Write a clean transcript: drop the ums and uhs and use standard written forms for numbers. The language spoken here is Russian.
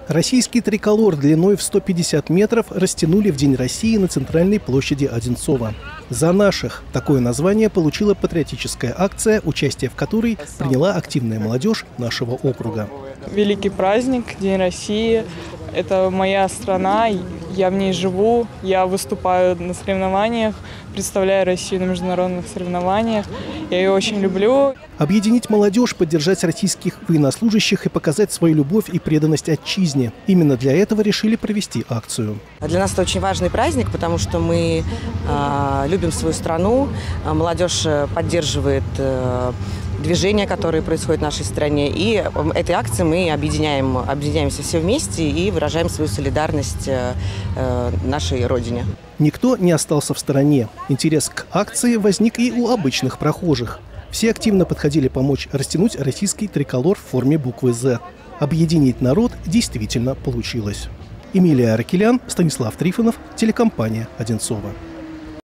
Российский триколор длиной в 150 метров растянули в День России на центральной площади Одинцова. «За наших» – такое название получила патриотическая акция, участие в которой приняла активная молодежь нашего округа. Великий праздник, День России. Это моя страна, я в ней живу, я выступаю на соревнованиях, представляю Россию на международных соревнованиях. Я ее очень люблю. Объединить молодежь, поддержать российских военнослужащих и показать свою любовь и преданность отчизне. Именно для этого решили провести акцию. Для нас это очень важный праздник, потому что мы любим свою страну, молодежь поддерживает движения, которые происходят в нашей стране. И этой акцией мы объединяемся все вместе и выражаем свою солидарность нашей Родине. Никто не остался в стороне. Интерес к акции возник и у обычных прохожих. Все активно подходили помочь растянуть российский триколор в форме буквы «З». Объединить народ действительно получилось. Эмилия Аракелян, Станислав Трифонов, телекомпания «Одинцово».